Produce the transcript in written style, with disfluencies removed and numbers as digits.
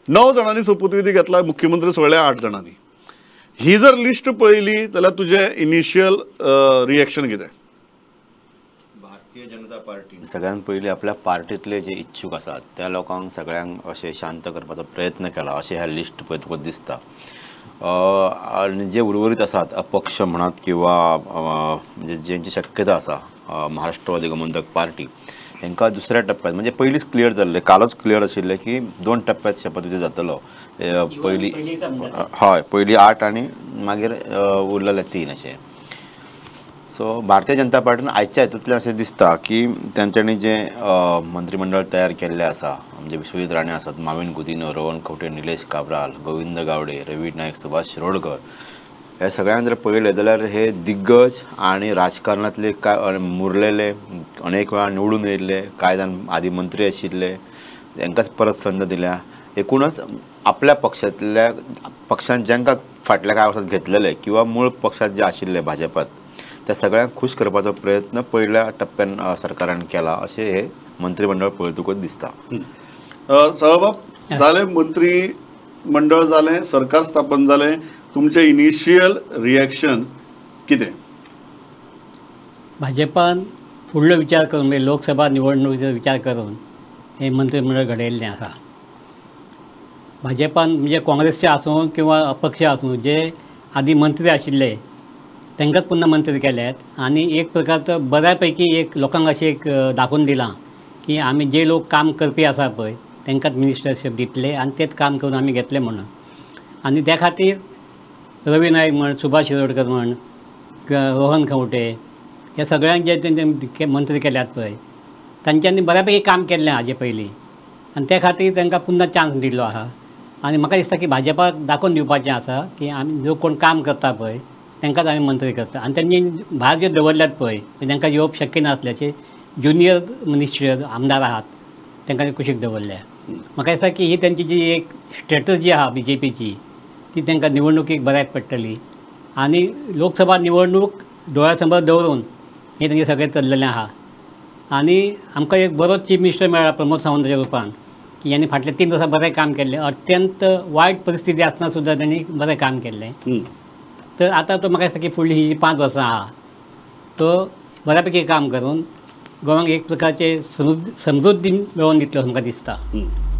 9 जाणांनी सोपुतविधी घेतला, मुख्यमंत्री सोडले 8 जाणांनी. ही जर लिस्ट पळयली जाल्यार तुझे इनिशियल रिएक्शन कितें? भारतीय जनता पार्टी सगळ्यात पयलीं आपल्या पार्टीतले जे इच्छुक आसात त्या लोकांक सगळ्यांक अशें शांत करपाचो प्रयत्न केला अशें ह्या लिस्ट पळय तुका दिसता. आनी जे उर्वरीत आसात अपक्ष म्हणत किंवा म्हणजे जेंची शक्यता आसा महाराष्ट्रवादी गोमंतक पार्टी हांकां दुसऱ्या टप्प्यात म्हणजे पयलींच क्लियर जाल्लें, कालच क्लियर आशिल्लें की 2 टप्प्यात शपथविधी जातलो. पयलीं 8 आनी मागीर उरलेले 3 अशें. सो भारतीय जनता पार्टीन आयच्या हितूंतल्यान अशें दिसता की तेंच्यांनी जे मंत्रिमंडळ तयार केल्लें आसा म्हणजे विश्वजीत राणे आसात, माविन गुदिन्हो, रोहन खंवटे, निलेश काब्राल, गोविंद गावडे, रवी नायक, सुभाष शिरोडकर हे सगळ्यांक जर पळयलें जाल्यार हे दिग्गज आणि राजकारणातले काय मुरलेले, अनेक वेळा निवडून येयल्ले, कांय जाण आदी मंत्री आशिल्ले, तांकांच परत संद दिल्या. एकूणच आपल्या पक्षान जांकां फाटल्या कांय वर्सांत घेतलेले किंवा मूळ पक्षात जे आशिल्ले भाजपात त्या सगळ्यांक खुश करपाचो प्रयत्न पयल्या टप्प्यान सरकारान केला अशें हे मंत्रिमंडळ पळयतकूच दिसता. सहबाब जालें, मंत्रिमंडळ जालें, सरकार स्थापन जालें, तुमचें इनिशियल रिएक्शन कितें? भाजपान फुडलो विचार करून म्हणजे लोकसभा निवडणुकीचो विचार करून हे मंत्रिमंडळ घडयल्लें आसा. भाजपान म्हणजे काँग्रेसचे आसूं किंवा अपक्ष आसूं जे आदी मंत्री आशिल्ले तांकांच पुन्हा मंत्री केल्यात आणि एक प्रकारचं बऱ्यापैकी एक लोकांक अशें एक दाखोवन दिलां की आमी जे लोक काम करपी आसा पळय तांकांच मिनिस्टरशीप दितले आणि तेच काम करून आमी घेतले म्हणून. आणि त्या खातीर रवी नायक म्हण, सुभाष शिरोडकर म्हण किंवा रोहन खंवटे ह्या सगळ्यांक जे तेंचे मंत्री केल्यात पळय तांच्यांनी बऱ्यापैकी काम केल्लें हाजे पयलीं आणि त्या खातीर तांकां पुन्हा चान्स दिल्लो आसा. आणि म्हाका दिसता की भाजपाक दाखोवन दिवपाचें आसा की आमी जो कोण काम करता पळय तांकांच आमी मंत्री करता. आणि त्यांनी भायर जे दवरल्यात पळय तांकां येवप शक्य नासल्याचे ज्युनियर मिनिस्टर आमदार आहात तांकां कुशीक दवरल्या. म्हाका दिसता की ही तेंची जी एक स्ट्रेटजी आहा BJPची ती तांकां निवडणुकीक बऱ्याक पडटली. आणि लोकसभा निवडणूक दोळ्या समोर दवरून हे तेंचें सगळें चल्लेलें आहा. आणि आमकां एक बरो चीफ मिनिस्टर मेळ्ळा प्रमोद सावंताच्या रुपान की यांनी फाटले 3 वर्सां बरें काम केल्लें. अत्यंत वायट परिस्थिती आसतना सुद्दां त्यांनी बरें काम केल्लें. तर आता तो म्हाका दिसता की फुडलीं ही 5 वर्सां आहा तो बऱ्यापैकी काम करून गोंयांक एक प्रकारचे समृद्धी मेळोवन दितलो म्हाका दिसता.